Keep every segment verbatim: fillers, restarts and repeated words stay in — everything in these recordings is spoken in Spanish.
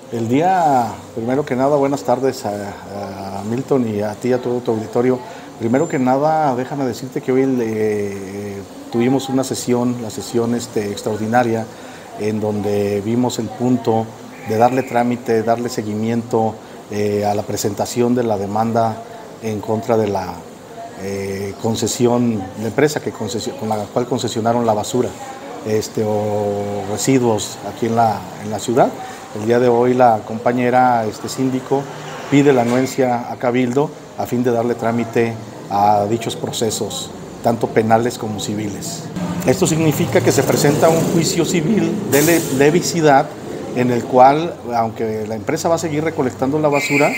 El día, primero que nada, buenas tardes a, a Milton y a ti, a todo tu auditorio. Primero que nada, déjame decirte que hoy eh, tuvimos una sesión, la sesión este, extraordinaria, en donde vimos el punto de darle trámite, darle seguimiento eh, a la presentación de la demanda en contra de la eh, concesión, la empresa que concesion, con la cual concesionaron la basura este, o residuos aquí en la, en la ciudad. El día de hoy la compañera este síndico pide la anuencia a Cabildo a fin de darle trámite a dichos procesos, tanto penales como civiles. Esto significa que se presenta un juicio civil de levicidad en el cual, aunque la empresa va a seguir recolectando la basura,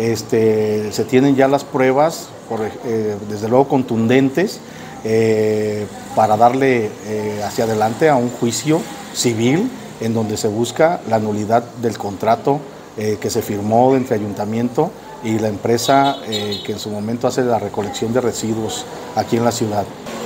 este, se tienen ya las pruebas, por, eh, desde luego contundentes, eh, para darle eh, hacia adelante a un juicio civil en donde se busca la nulidad del contrato eh, que se firmó entre ayuntamiento y la empresa eh, que en su momento hace la recolección de residuos aquí en la ciudad.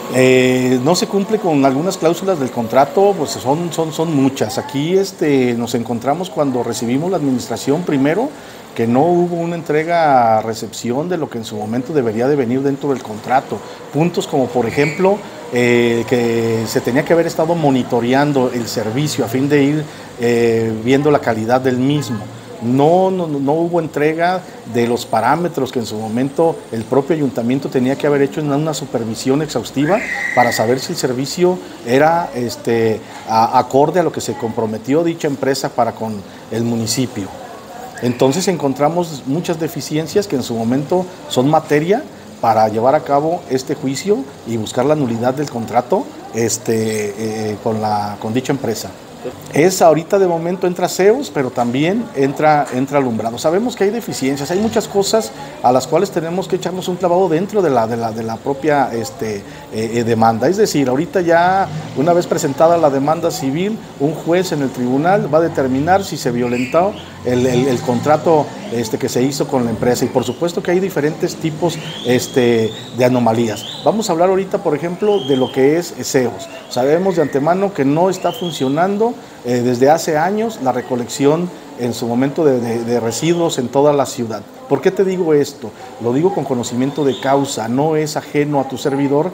Eh, no se cumple con algunas cláusulas del contrato, pues son, son, son muchas. Aquí este, nos encontramos cuando recibimos la administración primero, que no hubo una entrega a recepción de lo que en su momento debería de venir dentro del contrato. Puntos como, por ejemplo, eh, que se tenía que haber estado monitoreando el servicio a fin de ir eh, viendo la calidad del mismo. No, no, no hubo entrega de los parámetros que en su momento el propio ayuntamiento tenía que haber hecho en una supervisión exhaustiva para saber si el servicio era este, a, acorde a lo que se comprometió dicha empresa para con el municipio. Entonces encontramos muchas deficiencias que en su momento son materia para llevar a cabo este juicio y buscar la nulidad del contrato este, eh, con, la, con dicha empresa. Es ahorita de momento entra SEOS, pero también entra, entra alumbrado. Sabemos que hay deficiencias, hay muchas cosas a las cuales tenemos que echarnos un clavado dentro de la, de la, de la propia este, eh, demanda. Es decir, ahorita ya una vez presentada la demanda civil, un juez en el tribunal va a determinar si se violentó el, el, el contrato este, que se hizo con la empresa. Y por supuesto que hay diferentes tipos este, de anomalías. Vamos a hablar ahorita, por ejemplo, de lo que es SEOS. Sabemos de antemano que no está funcionando eh, desde hace años la recolección en su momento de, de, de residuos en toda la ciudad. ¿Por qué te digo esto? Lo digo con conocimiento de causa, no es ajeno a tu servidor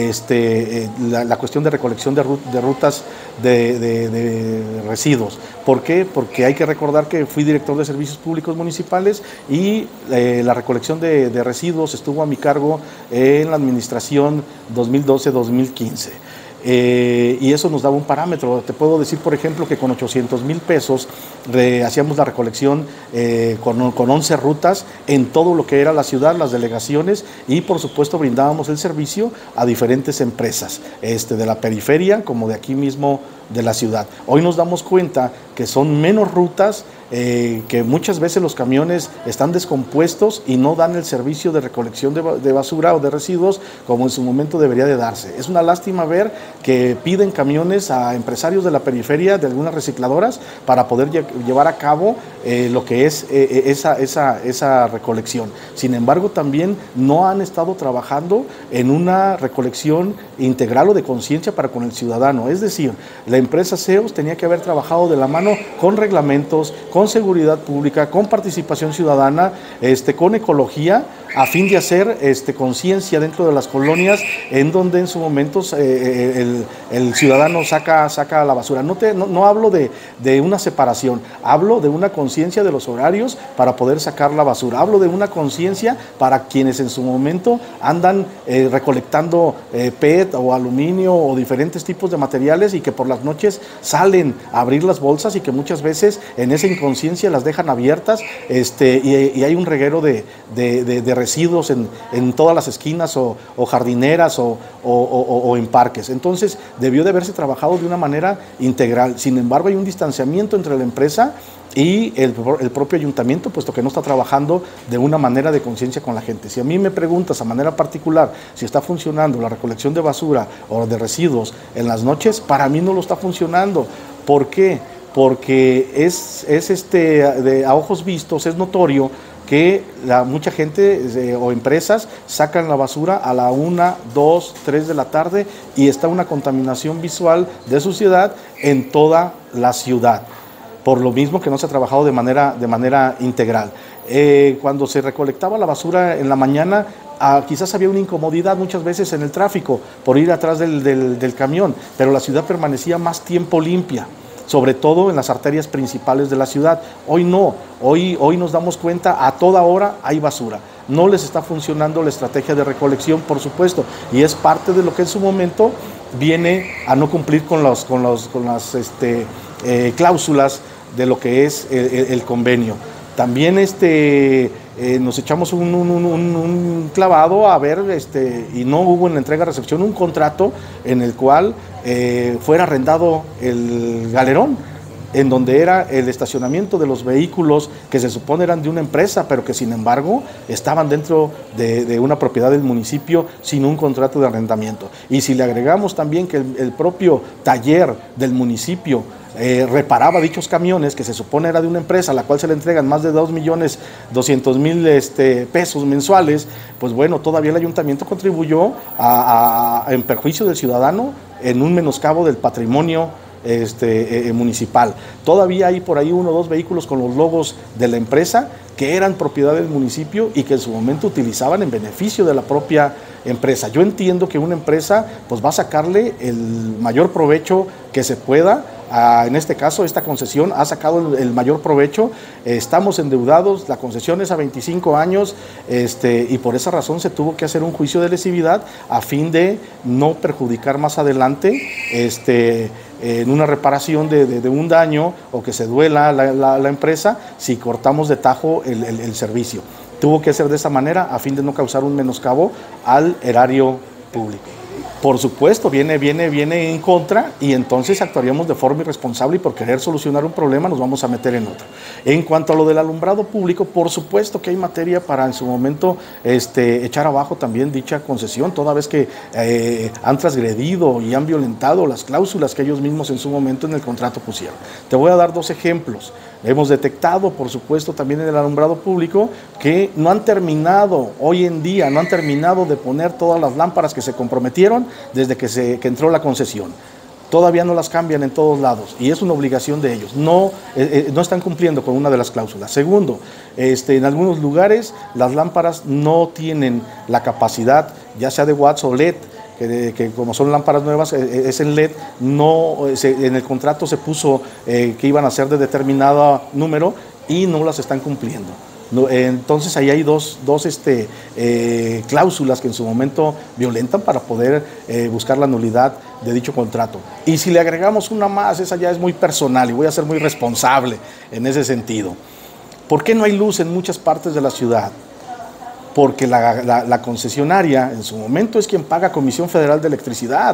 este, eh, la, la cuestión de recolección de, rut, de rutas de, de, de residuos. ¿Por qué? Porque hay que recordar que fui director de servicios públicos municipales y eh, la recolección de, de residuos estuvo a mi cargo en la administración dos mil doce dos mil quince. Eh, y eso nos daba un parámetro. Te puedo decir, por ejemplo, que con ochocientos mil pesos re, hacíamos la recolección eh, con, con once rutas en todo lo que era la ciudad, las delegaciones, y por supuesto brindábamos el servicio a diferentes empresas este, de la periferia como de aquí mismo de la ciudad. Hoy nos damos cuenta que son menos rutas, eh, que muchas veces los camiones están descompuestos y no dan el servicio de recolección de, de basura o de residuos como en su momento debería de darse. Es una lástima ver que piden camiones a empresarios de la periferia, de algunas recicladoras, para poder lle llevar a cabo eh, lo que es eh, esa, esa, esa recolección. Sin embargo, también no han estado trabajando en una recolección integral o de conciencia para con el ciudadano. Es decir, la empresa SEOS tenía que haber trabajado de la mano con reglamentos, con seguridad pública, con participación ciudadana, este, con ecología, a fin de hacer este, conciencia dentro de las colonias en donde en su momento eh, el, el ciudadano saca, saca la basura. No, te, no, no hablo de, de una separación, hablo de una conciencia de los horarios para poder sacar la basura, hablo de una conciencia para quienes en su momento andan eh, recolectando eh, P E T o aluminio o diferentes tipos de materiales y que por las noches salen a abrir las bolsas y que muchas veces en esa inconsciencia las dejan abiertas este, y, y hay un reguero de, de, de, de residuos en, en todas las esquinas o, o jardineras o, o, o, o en parques. Entonces debió de haberse trabajado de una manera integral. Sin embargo, hay un distanciamiento entre la empresa y el, el propio ayuntamiento, puesto que no está trabajando de una manera de conciencia con la gente. Si a mí me preguntas a manera particular si está funcionando la recolección de basura o de residuos en las noches, para mí no lo está funcionando. ¿Por qué? Porque es, es este, de, a ojos vistos, es notorio que la, mucha gente eh, o empresas sacan la basura a la una, dos, tres de la tarde y está una contaminación visual de suciedad en toda la ciudad. por lo mismo que no se ha trabajado de manera, de manera integral. Eh, cuando se recolectaba la basura en la mañana, ah, quizás había una incomodidad muchas veces en el tráfico por ir atrás del, del, del camión, pero la ciudad permanecía más tiempo limpia, sobre todo en las arterias principales de la ciudad. Hoy no, hoy, hoy nos damos cuenta, a toda hora hay basura. No les está funcionando la estrategia de recolección, por supuesto, y es parte de lo que en su momento viene a no cumplir con, los, con, los, con las este, eh, cláusulas de lo que es el, el, el convenio. También este, eh, nos echamos un, un, un, un clavado a ver, este, y no hubo en la entrega-recepción un contrato en el cual eh, fuera arrendado el galerón, en donde era el estacionamiento de los vehículos que se supone eran de una empresa, pero que sin embargo estaban dentro de, de una propiedad del municipio sin un contrato de arrendamiento. Y si le agregamos también que el, el propio taller del municipio Eh, reparaba dichos camiones, que se supone era de una empresa a la cual se le entregan más de dos millones doscientos mil este, pesos mensuales, pues bueno, todavía el ayuntamiento contribuyó a, a, en perjuicio del ciudadano en un menoscabo del patrimonio este, eh, municipal. Todavía hay por ahí uno o dos vehículos con los logos de la empresa que eran propiedad del municipio y que en su momento utilizaban en beneficio de la propia empresa. Yo entiendo que una empresa pues va a sacarle el mayor provecho que se pueda. Ah, en este caso, esta concesión ha sacado el, el mayor provecho. Eh, estamos endeudados, la concesión es a veinticinco años, este, y por esa razón se tuvo que hacer un juicio de lesividad a fin de no perjudicar más adelante este, en una reparación de, de, de un daño o que se duela la, la, la empresa si cortamos de tajo el, el, el servicio. Tuvo que ser de esa manera a fin de no causar un menoscabo al erario público. Por supuesto, viene, viene, viene en contra y entonces actuaríamos de forma irresponsable y por querer solucionar un problema nos vamos a meter en otro. En cuanto a lo del alumbrado público, por supuesto que hay materia para en su momento este, echar abajo también dicha concesión, toda vez que eh, han transgredido y han violentado las cláusulas que ellos mismos en su momento en el contrato pusieron. Te voy a dar dos ejemplos. Hemos detectado, por supuesto, también en el alumbrado público que no han terminado, hoy en día, no han terminado de poner todas las lámparas que se comprometieron desde que, se, que entró la concesión. Todavía no las cambian en todos lados y es una obligación de ellos. No, eh, eh, no están cumpliendo con una de las cláusulas. Segundo, este, en algunos lugares las lámparas no tienen la capacidad, ya sea de watts o L E D, Que, que como son lámparas nuevas, es en L E D, no, se, en el contrato se puso eh, que iban a ser de determinado número y no las están cumpliendo. No, entonces ahí hay dos, dos este, eh, cláusulas que en su momento violentan para poder eh, buscar la nulidad de dicho contrato. Y si le agregamos una más, esa ya es muy personal y voy a ser muy responsable en ese sentido. ¿Por qué no hay luz en muchas partes de la ciudad? Porque la, la, la concesionaria en su momento es quien paga Comisión Federal de Electricidad.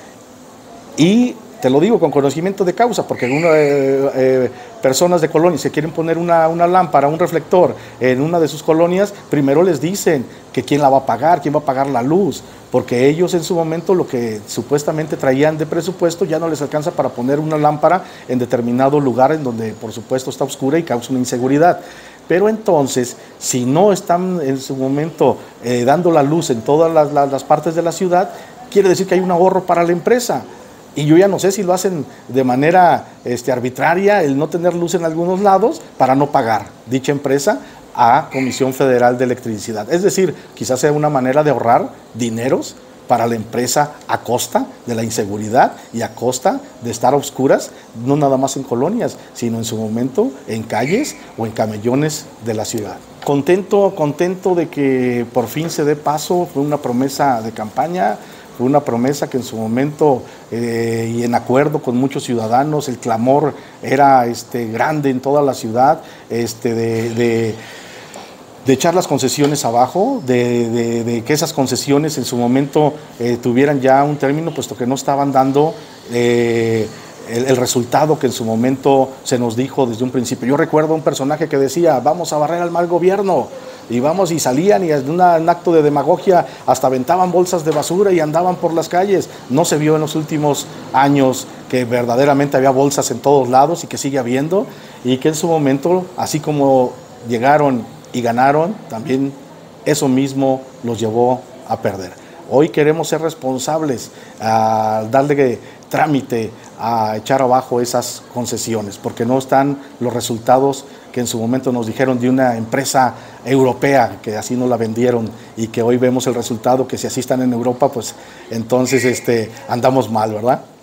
Y te lo digo con conocimiento de causa, porque una, eh, eh, personas de colonias se quieren poner una, una lámpara, un reflector en una de sus colonias, primero les dicen que quién la va a pagar, quién va a pagar la luz, porque ellos en su momento lo que supuestamente traían de presupuesto ya no les alcanza para poner una lámpara en determinado lugar en donde por supuesto está oscura y causa una inseguridad. Pero entonces, si no están en su momento eh, dando la luz en todas las, las, las partes de la ciudad, quiere decir que hay un ahorro para la empresa. Y yo ya no sé si lo hacen de manera este, arbitraria, el no tener luz en algunos lados, para no pagar dicha empresa a Comisión Federal de Electricidad. Es decir, quizás sea una manera de ahorrar dineros para la empresa a costa de la inseguridad y a costa de estar a oscuras, no nada más en colonias, sino en su momento en calles o en camellones de la ciudad. Contento, contento de que por fin se dé paso, fue una promesa de campaña, fue una promesa que en su momento eh, y en acuerdo con muchos ciudadanos, el clamor era este, grande en toda la ciudad, este, de... de de echar las concesiones abajo, de, de, de que esas concesiones en su momento eh, tuvieran ya un término, puesto que no estaban dando eh, el, el resultado que en su momento se nos dijo desde un principio. Yo recuerdo un personaje que decía, vamos a barrer al mal gobierno, y vamos y salían y en una, un acto de demagogia hasta aventaban bolsas de basura y andaban por las calles. No se vio en los últimos años que verdaderamente había bolsas en todos lados y que sigue habiendo, y que en su momento, así como llegaron y ganaron, también eso mismo los llevó a perder. Hoy queremos ser responsables, a darle trámite a echar abajo esas concesiones, porque no están los resultados que en su momento nos dijeron de una empresa europea, que así nos la vendieron, y que hoy vemos el resultado, que si así están en Europa, pues entonces este, andamos mal, ¿verdad?